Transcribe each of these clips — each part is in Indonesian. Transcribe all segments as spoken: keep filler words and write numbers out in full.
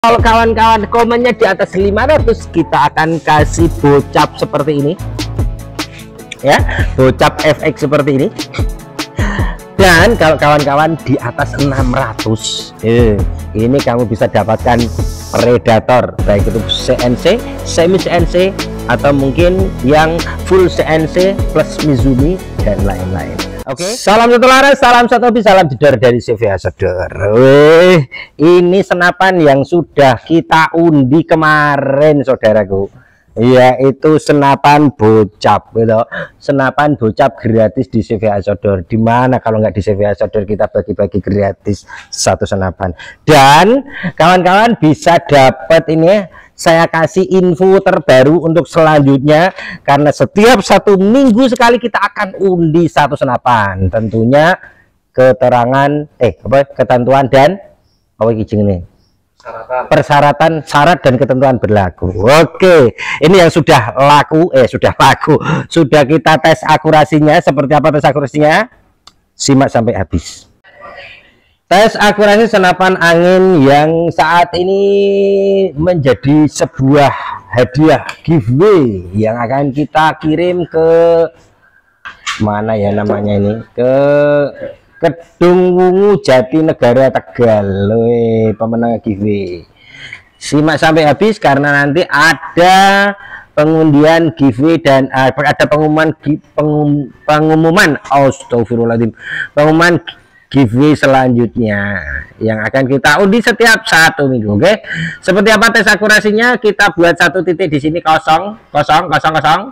Kalau kawan-kawan komennya di atas lima ratus, kita akan kasih bocap seperti ini ya, bocap F X seperti ini. Dan kalau kawan-kawan di atas enam ratus, eh, ini kamu bisa dapatkan Predator, baik itu C N C, semi C N C, atau mungkin yang full C N C plus Mizumi dan lain-lain. Oke, okay. Salam satu laras, salam satu hobi, salam jedor dari C V A Sodor. Wih, ini senapan yang sudah kita undi kemarin, saudaraku. Yaitu senapan bocap, gitu. Senapan bocap gratis di C V A Sodor. Dimana kalau nggak di C V A Sodor kita bagi-bagi gratis satu senapan. Dan kawan-kawan bisa dapat ini. Saya kasih info terbaru untuk selanjutnya, karena setiap satu minggu sekali kita akan undi satu senapan. Tentunya keterangan eh apa ketentuan dan apa ini persyaratan, syarat dan ketentuan berlaku. Oke, ini yang sudah laku eh sudah laku sudah kita tes akurasinya. Seperti apa tes akurasinya? Simak sampai habis. Tes akurasi senapan angin yang saat ini menjadi sebuah hadiah giveaway yang akan kita kirim ke mana ya namanya ini, ke Kedung Wungu Jatinegara Tegal. Loh, pemenang giveaway. Simak sampai habis karena nanti ada pengundian giveaway dan uh, ada pengumuman pengum, pengumuman astagfirullahaladzim pengumuman giveaway selanjutnya yang akan kita undi setiap satu minggu. Oke, okay? Seperti apa tes akurasinya? Kita buat satu titik di sini kosong kosong kosong kosong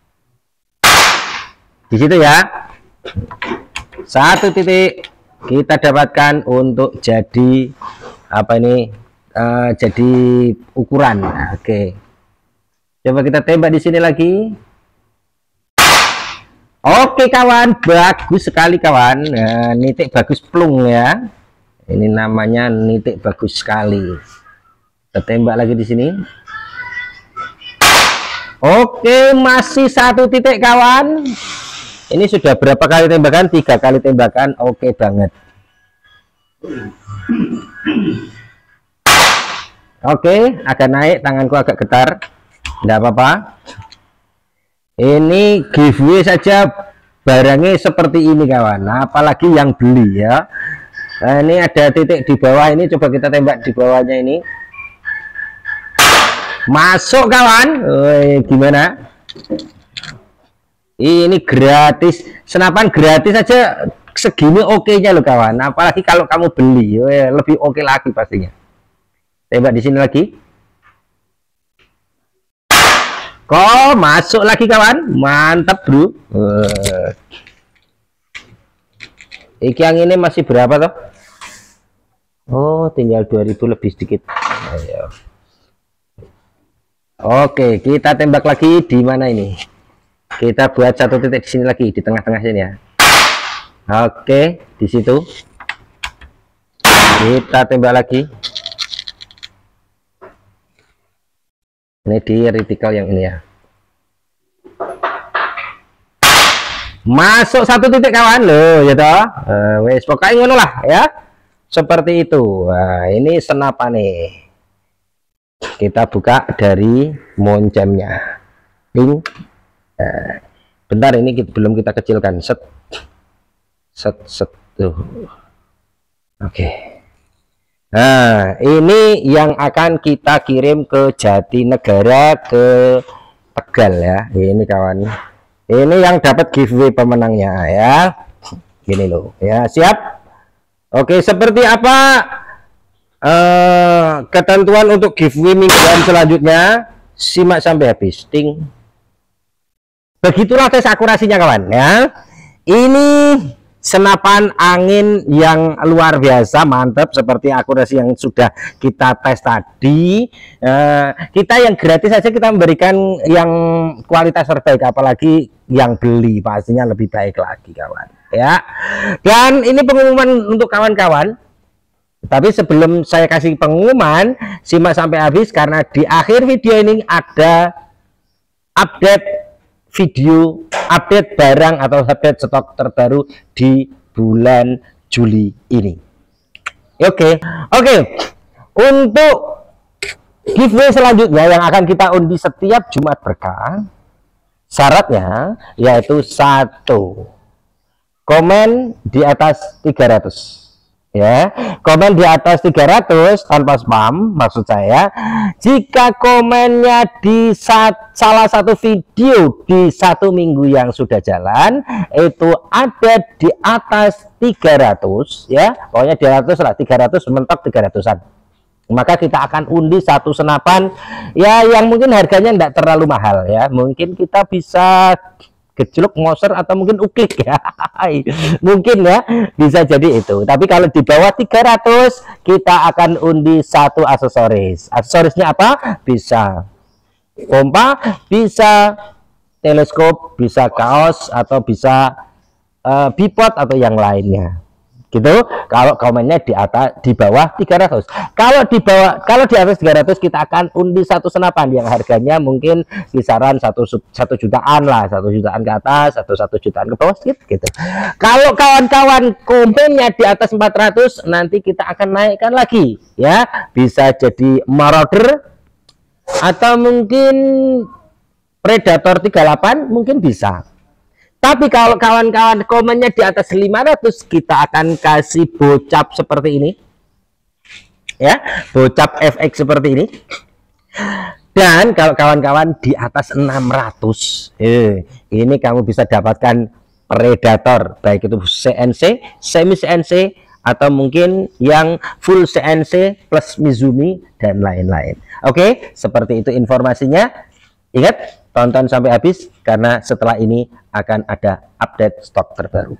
di situ ya, satu titik kita dapatkan untuk jadi apa ini uh, jadi ukuran. Oke, okay. Coba kita tembak di sini lagi. Oke kawan, bagus sekali kawan. Nah, nitik bagus plung ya. Ini namanya nitik bagus sekali. Kita tembak lagi di sini. Oke, masih satu titik kawan. Ini sudah berapa kali tembakan? Tiga kali tembakan. Oke banget. Oke, agak naik, tanganku agak getar. Tidak apa-apa. Ini giveaway saja barangnya seperti ini kawan, nah, apalagi yang beli ya. Nah, ini ada titik di bawah ini, coba kita tembak di bawahnya ini. Masuk kawan. Woi, gimana? Ini gratis, senapan gratis saja segini oke nya loh kawan, apalagi kalau kamu beli. Woi, lebih oke lagi pastinya. Tembak di sini lagi. Kok masuk lagi kawan, mantap bro. uh. Iki yang ini masih berapa toh? Oh, tinggal dua ribu lebih sedikit. Ayo. Oke, kita tembak lagi di mana ini? Kita buat satu titik di sini lagi, di tengah-tengah sini ya. Oke, di situ kita tembak lagi. Ini di reticle yang ini ya. Masuk satu titik kawan loh ya toh. Uh, wes pokoknya ngono lah ya. Seperti itu. Nah, ini senapan nih. Kita buka dari moncemnya. Ini uh, bentar, ini kita, belum kita kecilkan. Set set set tuh. Oke. Okay. Nah, ini yang akan kita kirim ke Jatinegara, ke Tegal ya. Ini kawan, ini yang dapat giveaway pemenangnya ya. Gini loh ya, siap. Oke, seperti apa uh, ketentuan untuk giveaway mingguan selanjutnya? Simak sampai habis. Ting. Begitulah tes akurasinya kawan ya. Ini senapan angin yang luar biasa, mantap seperti akurasi yang sudah kita tes tadi. Eh, kita yang gratis saja kita memberikan yang kualitas terbaik, apalagi yang beli pastinya lebih baik lagi kawan ya. Dan ini pengumuman untuk kawan-kawan, tapi sebelum saya kasih pengumuman, simak sampai habis karena di akhir video ini ada update video, update barang atau update stok terbaru di bulan Juli ini. Oke, okay. Oke, okay. Untuk giveaway selanjutnya yang akan kita undi setiap Jumat Berkah, syaratnya yaitu satu, komen di atas tiga ratus. Ya, komen di atas tiga ratus tanpa spam, maksud saya jika komennya di sat, salah satu video di satu minggu yang sudah jalan itu ada di atas tiga ratus, ya pokoknya dua ratus lah, tiga ratus mentok tiga ratusan, maka kita akan undi satu senapan ya yang mungkin harganya tidak terlalu mahal, ya mungkin kita bisa gejluk, moser, atau mungkin uklik ya mungkin ya bisa jadi itu. Tapi kalau di bawah tiga ratus kita akan undi satu aksesoris. Aksesorisnya apa? Bisa pompa, bisa teleskop, bisa kaos, atau bisa uh, bipod atau yang lainnya gitu. Kalau komennya di atas, di bawah tiga ratus. Kalau di bawah, kalau di atas tiga ratus kita akan undi satu senapan yang harganya mungkin kisaran satu satu jutaan lah, satu jutaan ke atas atau satu jutaan ke bawah sedikit gitu. Kalau kawan-kawan komennya di atas empat ratus, nanti kita akan naikkan lagi ya, bisa jadi Marauder atau mungkin Predator tiga puluh delapan mungkin bisa. Tapi kalau kawan-kawan komennya di atas lima ratus, kita akan kasih bocap seperti ini. Ya, bocap F X seperti ini. Dan kalau kawan-kawan di atas enam ratus, eh, ini kamu bisa dapatkan Predator, baik itu C N C, semi C N C, atau mungkin yang full C N C plus Mizumi dan lain-lain. Oke, seperti itu informasinya. Ingat, tonton sampai habis karena setelah ini akan ada update stok terbaru.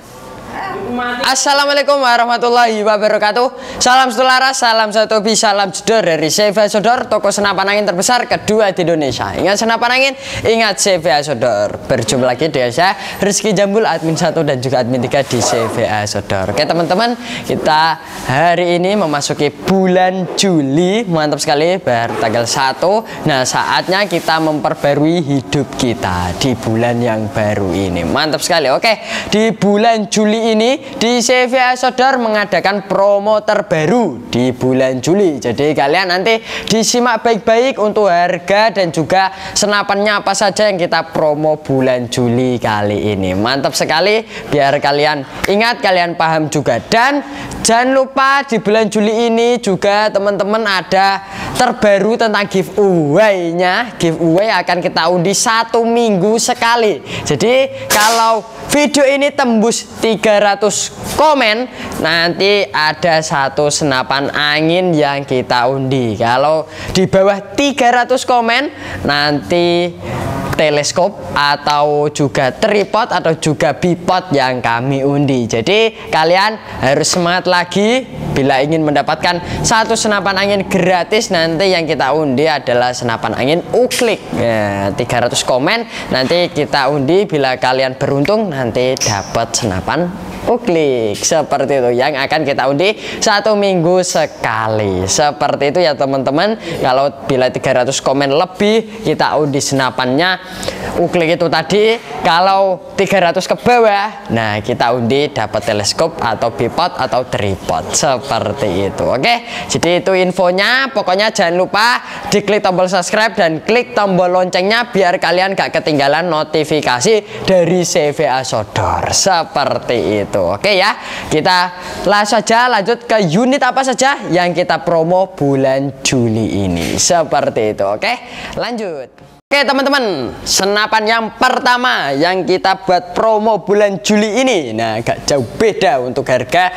Assalamualaikum warahmatullahi wabarakatuh. Salam setularas, salam satu hobi, salam jedor dari C V A Sodor, toko senapan angin terbesar kedua di Indonesia. Ingat senapan angin, ingat C V A Sodor. Berjumpa lagi dengan saya Rizky Jambul, admin satu dan juga admin tiga di C V A Sodor. Oke teman-teman, kita hari ini memasuki bulan Juli. Mantap sekali, baru tanggal satu. Nah, saatnya kita memperbarui hidup kita di bulan yang baru ini. Mantap sekali. Oke, di bulan Juli ini di C V A Sodor mengadakan promo terbaru di bulan Juli. Jadi kalian nanti disimak baik-baik untuk harga dan juga senapannya apa saja yang kita promo bulan Juli kali ini. Mantap sekali, biar kalian ingat, kalian paham juga. Dan jangan lupa di bulan Juli ini juga teman-teman ada terbaru tentang giveaway-nya. Giveaway akan kita undi satu minggu sekali. Jadi kalau video ini tembus tiga ratus komen, nanti ada satu senapan angin yang kita undi. Kalau di bawah tiga ratus komen, nanti teleskop atau juga tripod atau juga bipod yang kami undi. Jadi kalian harus semangat lagi bila ingin mendapatkan satu senapan angin gratis. Nanti yang kita undi adalah senapan angin uklik ya, tiga ratus komen nanti kita undi. Bila kalian beruntung nanti dapat senapan uklik seperti itu yang akan kita undi satu minggu sekali. Seperti itu ya teman-teman. Kalau bila tiga ratus komen lebih kita undi senapannya uklik itu tadi. Kalau tiga ratus ke bawah, nah kita undi dapat teleskop atau bipod atau tripod seperti itu. Oke, jadi itu infonya. Pokoknya jangan lupa diklik tombol subscribe dan klik tombol loncengnya biar kalian gak ketinggalan notifikasi dari C V A Sodor seperti itu. Oke ya, kita langsung saja lanjut ke unit apa saja yang kita promo bulan Juli ini seperti itu. Oke, lanjut. Oke teman-teman, senapan yang pertama yang kita buat promo bulan Juli ini, nah agak jauh beda untuk harga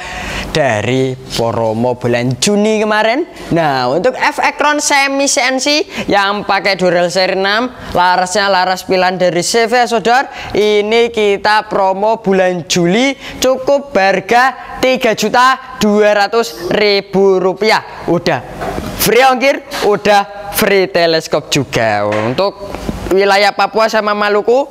dari promo bulan Juni kemarin. Nah, untuk F Ekron semi C N C yang pakai Dural seri enam, larasnya laras pilihan dari C V A Sodor, ini kita promo bulan Juli cukup harga tiga juta dua ratus ribu rupiah. Udah free ongkir, udah free teleskop juga. Untuk wilayah Papua sama Maluku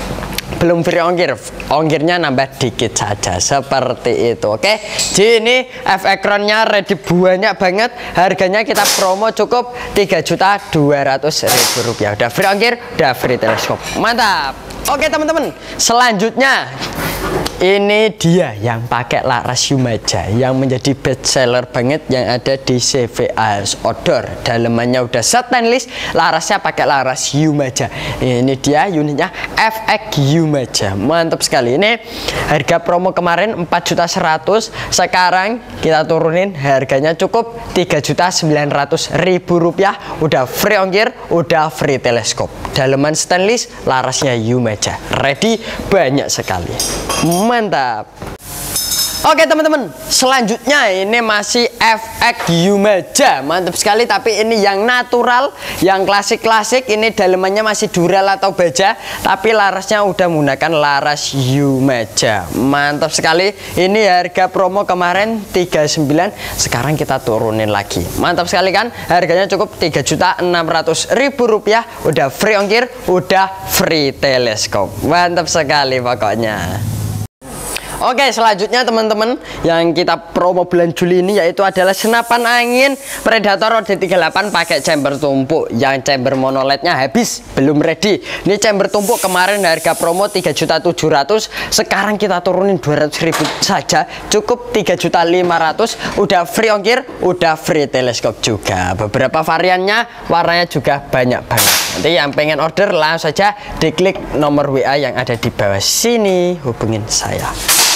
belum free ongkir, ongkirnya nambah dikit saja seperti itu. Oke, jadi ini F Ekronnya ready banyak banget, harganya kita promo cukup tiga juta dua ratus ribu rupiah. Udah free ongkir, udah free teleskop, mantap. Oke teman-teman, selanjutnya ini dia yang pakai laras Yumaja yang menjadi best seller banget yang ada di C V A Outdoor. Dalemannya udah stainless, larasnya pakai laras Yumaja. Ini dia unitnya F X Yumaja, mantap sekali. Ini harga promo kemarin empat juta seratus, sekarang kita turunin harganya cukup tiga juta sembilan ratus ribu rupiah. Udah free ongkir, udah free teleskop. Daleman stainless, larasnya Yumaja, ready banyak sekali. Mantap. Oke teman-teman, selanjutnya ini masih F X Yumaja, mantap sekali. Tapi ini yang natural, yang klasik-klasik. Ini dalemannya masih dural atau baja, tapi larasnya udah menggunakan laras Yumaja, mantap sekali. Ini harga promo kemarin tiga puluh sembilan, sekarang kita turunin lagi. Mantap sekali kan, harganya cukup tiga juta enam ratus ribu rupiah. Udah free ongkir, udah free teleskop, mantap sekali pokoknya. Oke, selanjutnya teman-teman yang kita promo bulan Juli ini yaitu adalah senapan angin Predator D tiga puluh delapan pakai chamber tumpuk. Yang chamber monolednya habis, belum ready. Ini chamber tumpuk kemarin harga promo tiga juta tujuh ratus, sekarang kita turunin dua ratus ribu saja, cukup tiga juta lima ratus. Udah free ongkir, udah free teleskop juga. Beberapa variannya, warnanya juga banyak banget. Nanti yang pengen order langsung saja diklik nomor W A yang ada di bawah sini, hubungin saya.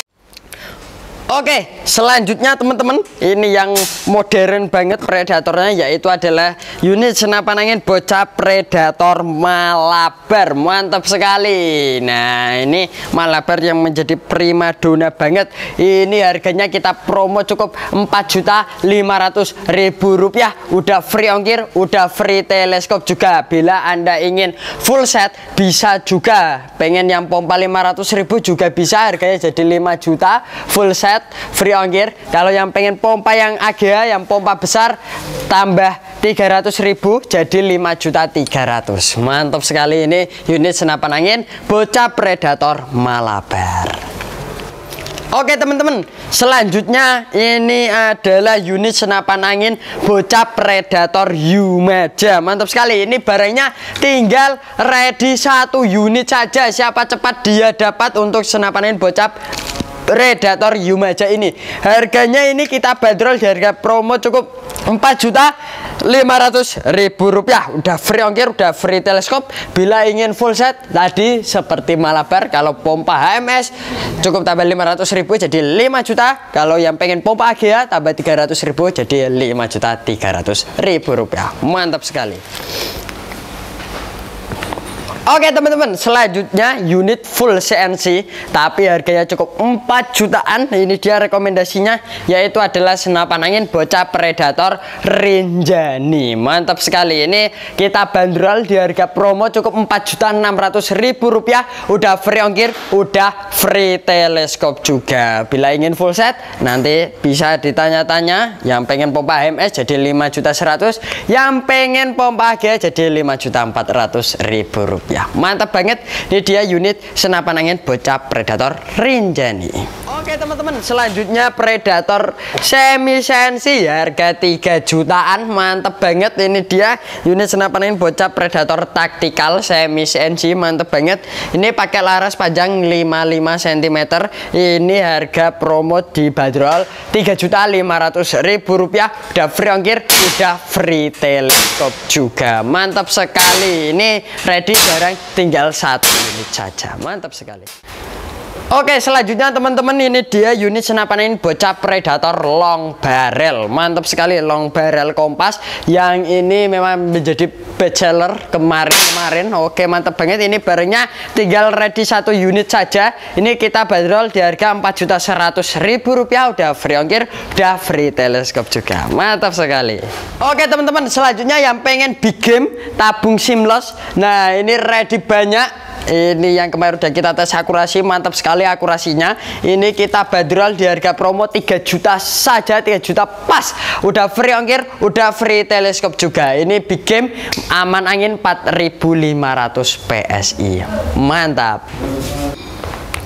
Oke, selanjutnya teman-teman, ini yang modern banget predatornya yaitu adalah unit senapan angin bocah Predator Malabar, mantap sekali. Nah, ini Malabar yang menjadi primadona banget. Ini harganya kita promo cukup empat juta lima ratus ribu rupiah. Udah free ongkir, udah free teleskop juga. Bila Anda ingin full set bisa juga. Pengen yang pompa lima ratus ribu juga bisa, harganya jadi lima juta full set free ongkir. Kalau yang pengen pompa yang A G A, yang pompa besar, tambah tiga ratus ribu jadi lima juta tiga ratus. Mantap sekali. Ini unit senapan angin bocah Predator Malabar. Oke teman-teman, selanjutnya ini adalah unit senapan angin bocah Predator Yumaja, mantap sekali. Ini barangnya tinggal ready satu unit saja. Siapa cepat dia dapat untuk senapan angin bocah Predator Yumaja ini. Harganya ini kita bandrol di harga promo cukup empat juta lima ratus ribu rupiah. Udah free ongkir, udah free teleskop. Bila ingin full set tadi seperti Malabar, kalau pompa H M S cukup tambah lima ratus ribu jadi lima juta. Kalau yang pengen pompa A G A tambah tiga ratus ribu jadi lima juta tiga ratus ribu rupiah. Mantap sekali. Oke teman-teman, selanjutnya unit full C N C tapi harganya cukup empat jutaan. Ini dia rekomendasinya, yaitu adalah senapan angin bocah Predator Rinjani, mantap sekali. Ini kita bandrol di harga promo cukup empat juta enam ratus ribu rupiah. Udah free ongkir, udah free teleskop juga. Bila ingin full set nanti bisa ditanya-tanya. Yang pengen pompa H M S jadi lima juta seratus, yang pengen pompa A G A jadi lima juta empat ratus ribu rupiah. Mantap banget. Ini dia unit senapan angin bocah Predator Rinjani. Oke teman-teman, selanjutnya Predator semi sensi harga tiga jutaan, mantap banget. Ini dia unit senapan angin bocah Predator taktikal semi sensi, mantap banget. Ini pakai laras panjang lima puluh lima sentimeter. Ini harga promo di bandrol tiga juta lima ratus ribu rupiah. Udah free ongkir, udah free teleskop juga. Mantap sekali. Ini ready barang tinggal satu unit saja, mantap sekali. Oke, selanjutnya teman-teman, ini dia unit senapan angin bocah Predator long barrel, mantap sekali. Long barrel kompas yang ini memang menjadi best seller kemarin-kemarin. Oke, mantap banget. Ini barangnya tinggal ready satu unit saja. Ini kita bandrol di harga empat juta seratus ribu rupiah. Udah free ongkir, udah free teleskop juga, mantap sekali. Oke teman-teman, selanjutnya yang pengen big game tabung simlos, nah ini ready banyak. Ini yang kemarin udah kita tes akurasi, mantap sekali akurasinya. Ini kita bandrol di harga promo tiga juta saja, tiga juta pas. Udah free ongkir, udah free teleskop juga. Ini big game aman angin empat ribu lima ratus P S I, mantap.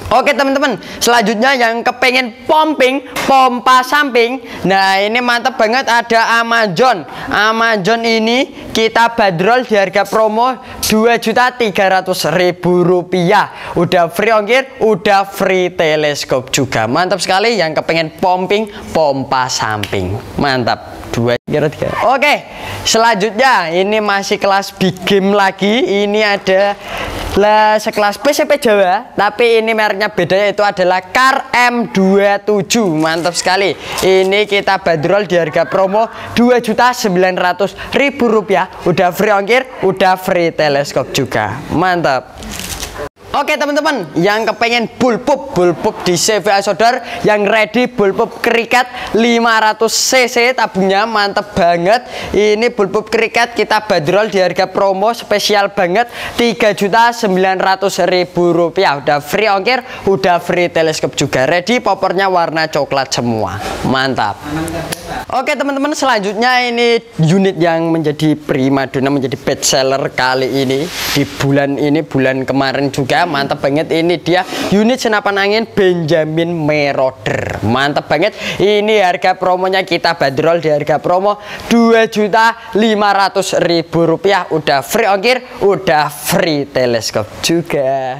Oke teman-teman, selanjutnya yang kepengen pumping, pompa samping. Nah ini mantap banget, ada Amazon. Amazon ini kita bandrol di harga promo dua juta tiga ratus ribu rupiah. Udah free ongkir, udah free teleskop juga. Mantap sekali yang kepengen pumping, pompa samping. Mantap. Dua, tiga, tiga. Oke, selanjutnya ini masih kelas big game lagi. Ini ada lah sekelas P C P Jawa, tapi ini mereknya beda, yaitu adalah Car M dua puluh tujuh. Mantap sekali. Ini kita bandrol di harga promo dua juta sembilan ratus ribu rupiah. Udah free ongkir, udah free teleskop juga. Mantap. Oke teman-teman, yang kepengen bullpup bullpup di C V A Sodor, yang ready bullpup kriket lima ratus cc tabungnya mantep banget. Ini bullpup kriket kita bandrol di harga promo spesial banget tiga juta sembilan ratus ribu rupiah. Udah free ongkir, udah free teleskop juga. Ready, popornya warna coklat semua. Mantap. Oke teman-teman, selanjutnya ini unit yang menjadi primadona, menjadi best seller kali ini di bulan ini, bulan kemarin juga. Mantap banget, ini dia unit senapan angin Benjamin Marauder. Mantap banget, ini harga promonya kita bandrol di harga promo dua juta lima ratus ribu rupiah. Udah free ongkir, udah free teleskop juga.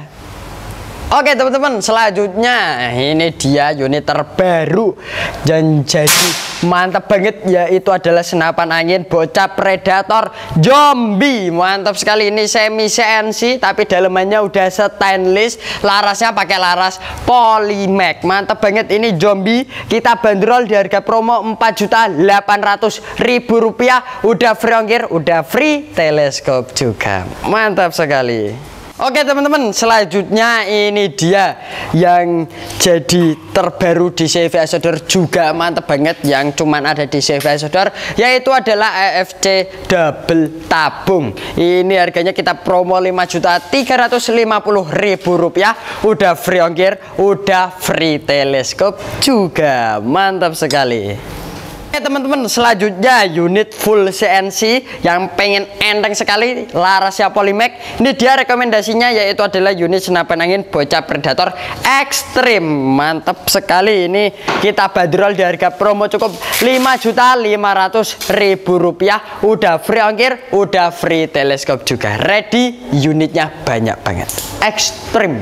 Oke teman-teman, selanjutnya ini dia unit terbaru dan jadi mantap banget, yaitu adalah senapan angin bocah predator zombie. Mantap sekali, ini semi C N C tapi dalemannya udah stainless, larasnya pakai laras Polymax. Mantap banget, ini zombie kita bandrol di harga promo empat juta delapan ratus ribu rupiah. Udah free ongkir, udah free teleskop juga. Mantap sekali. Oke teman-teman, selanjutnya ini dia yang jadi terbaru di C V A Sodor juga. Mantap banget, yang cuman ada di C V A Sodor, yaitu adalah A F C double tabung. Ini harganya kita promo lima juta tiga ratus lima puluh ribu rupiah. Udah free ongkir, udah free teleskop juga. Mantap sekali. Oke teman-teman, selanjutnya unit full C N C yang pengen enteng sekali, larasnya Polymax. Ini dia rekomendasinya, yaitu adalah unit senapan angin bocah predator ekstrim. Mantap sekali, ini kita bandrol di harga promo cukup lima juta lima ratus ribu rupiah. Udah free ongkir, udah free teleskop juga. Ready, unitnya banyak banget, ekstrim.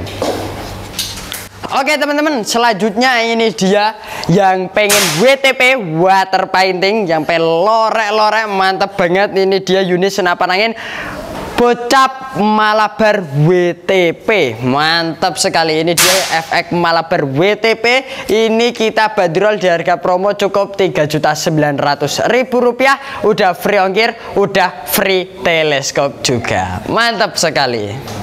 Oke teman-teman, selanjutnya ini dia yang pengen W T P water painting, yang pengen lorek-lorek. Mantap banget, ini dia unit senapan angin bocap Malabar W T P. Mantap sekali, ini dia F X Malabar W T P. Ini kita bandrol di harga promo cukup tiga juta sembilan ratus ribu rupiah. Udah free ongkir, udah free teleskop juga. Mantap sekali.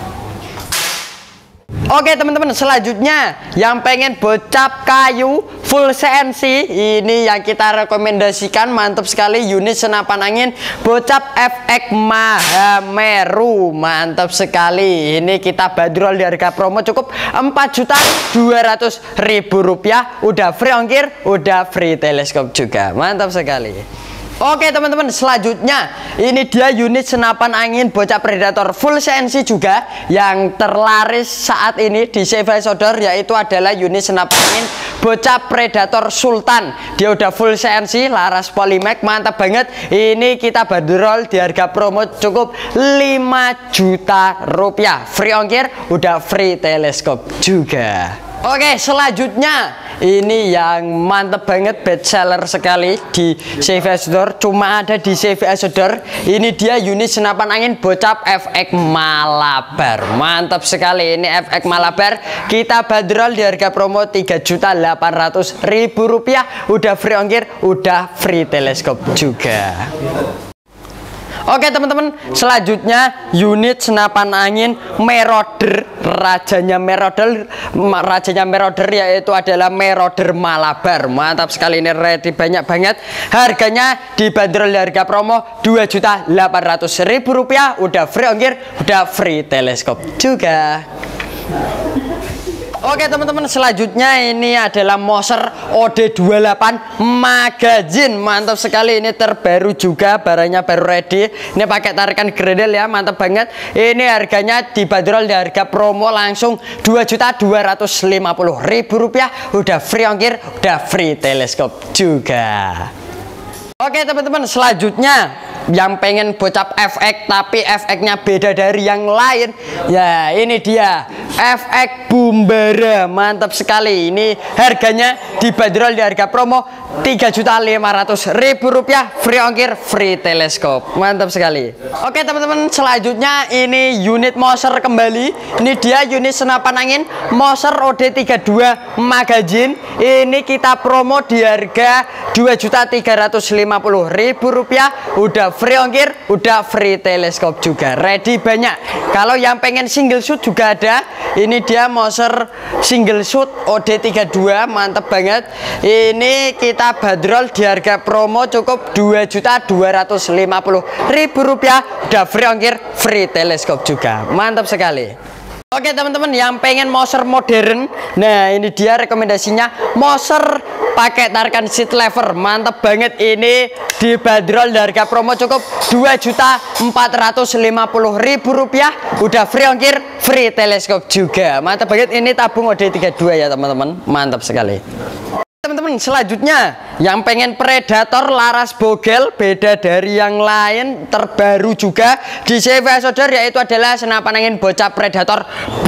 Oke teman-teman, selanjutnya yang pengen bocap kayu full C N C, ini yang kita rekomendasikan. Mantap sekali, unit senapan angin bocap F X Mahameru. Mantap sekali, ini kita bandrol di harga promo cukup empat juta dua ratus ribu rupiah. Udah free ongkir, udah free teleskop juga. Mantap sekali. Oke teman-teman, selanjutnya ini dia unit senapan angin bocah predator full C N C juga, yang terlaris saat ini di C V A Sodor, yaitu adalah unit senapan angin bocah predator Sultan. Dia udah full C N C, laras Polymax. Mantap banget, ini kita bandrol di harga promo cukup lima juta rupiah. Free ongkir, udah free teleskop juga. Oke, selanjutnya ini yang mantep banget, best seller sekali di C V A Sodor, cuma ada di C V A Sodor. Ini dia unit senapan angin bocap F X Malabar. Mantap sekali, ini F X Malabar kita bandrol di harga promo tiga juta delapan ratus ribu rupiah. Udah free ongkir, udah free teleskop juga. Oke teman-teman, selanjutnya unit senapan angin Marauder, rajanya Marauder, rajanya Marauder yaitu adalah Marauder Malabar. Mantap sekali, ini ready banyak banget. Harganya dibanderol harga promo dua juta delapan ratus ribu rupiah. Udah free ongkir, udah free teleskop juga. Oke teman-teman, selanjutnya ini adalah Moser O D dua puluh delapan magazine. Mantap sekali, ini terbaru juga, barangnya baru ready. Ini pakai tarikan gredel ya, mantap banget. Ini harganya dibanderol di harga promo langsung dua juta dua ratus lima puluh ribu rupiah. Udah free ongkir, udah free teleskop juga. Oke teman-teman, selanjutnya yang pengen bocap F X tapi F X-nya beda dari yang lain, ya ini dia F X Bumbara. Mantap sekali, ini harganya dibanderol di harga promo tiga juta lima ratus ribu rupiah, free ongkir, free teleskop. Mantap sekali. Oke teman-teman, selanjutnya ini unit Moser kembali. Ini dia unit senapan angin Moser O D tiga puluh dua magazine. Ini kita promo di harga dua juta tiga ratus lima puluh ribu rupiah, udah free ongkir, udah free teleskop juga. Ready banyak. Kalau yang pengen single shoot juga ada. Ini dia Moser single shoot O D tiga puluh dua, mantap banget. Ini kita bandrol di harga promo cukup dua juta dua ratus lima puluh ribu rupiah, udah free ongkir, free teleskop juga. Mantap sekali. Oke teman-teman, yang pengen Moser modern, nah ini dia rekomendasinya Moser pakai tarikan seat lever. Mantap banget, ini dibanderol di harga promo cukup dua juta empat ratus lima puluh ribu rupiah, udah free ongkir, free teleskop juga. Mantap banget, ini tabung O D tiga puluh dua ya teman-teman, mantap sekali. Teman-teman, selanjutnya yang pengen Predator laras bogel, beda dari yang lain, terbaru juga di C V Sodor, yaitu adalah senapan angin bocap Predator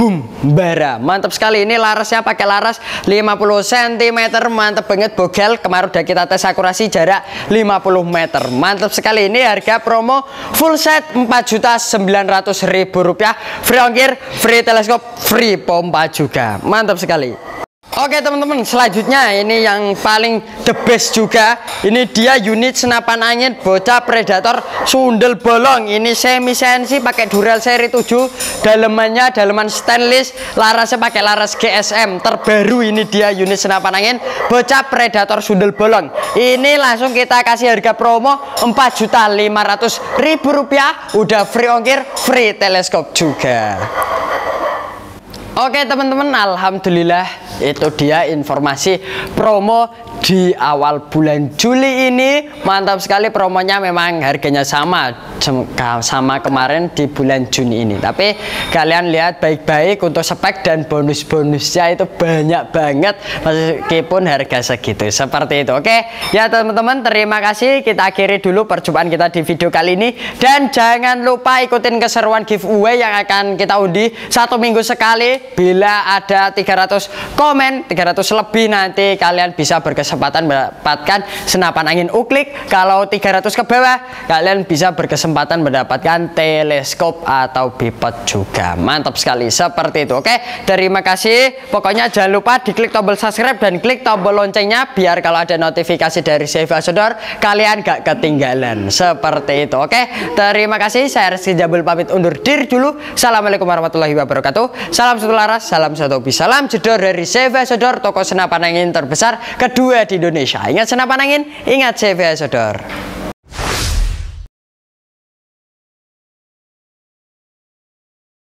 Bumbara. Mantap sekali, ini larasnya pakai laras lima puluh sentimeter, mantap banget bogel. Kemarin udah kita tes akurasi jarak lima puluh meter. Mantap sekali, ini harga promo full set empat juta sembilan ratus ribu rupiah, free ongkir, free teleskop, free pompa juga. Mantap sekali. Oke teman-teman, selanjutnya ini yang paling the best juga. Ini dia unit senapan angin bocah Predator sundel bolong. Ini semi C N C pakai Dural seri tujuh. Dalemannya daleman stainless, larasnya pakai laras G S M. Terbaru ini dia unit senapan angin bocah Predator sundel bolong. Ini langsung kita kasih harga promo empat juta lima ratus ribu rupiah, udah free ongkir, free teleskop juga. Oke teman-teman, alhamdulillah itu dia informasi promo di awal bulan Juli ini. Mantap sekali, promonya memang harganya sama sama kemarin di bulan Juni ini, tapi kalian lihat baik-baik untuk spek dan bonus-bonusnya itu banyak banget meskipun harga segitu, seperti itu. Oke ya teman-teman, terima kasih. Kita akhiri dulu perjumpaan kita di video kali ini, dan jangan lupa ikutin keseruan giveaway yang akan kita undi satu minggu sekali. Bila ada tiga ratus komen, tiga ratus lebih, nanti kalian bisa berkesempatan mendapatkan senapan angin uklik. Kalau tiga ratus ke bawah, kalian bisa berkesempatan mendapatkan teleskop atau bipod juga. Mantap sekali, seperti itu. Oke, terima kasih. Pokoknya jangan lupa diklik tombol subscribe dan klik tombol loncengnya, biar kalau ada notifikasi dari C V Sodor kalian gak ketinggalan, seperti itu. Oke, terima kasih. Saya Rizky Jabul pamit undur diri dulu. Assalamualaikum warahmatullahi wabarakatuh. Salam satu laras, salam satu hobi, salam jedor dari C V Sodor, toko senapan angin terbesar kedua di Indonesia. Ingat senapan angin, ingat C V Sodor.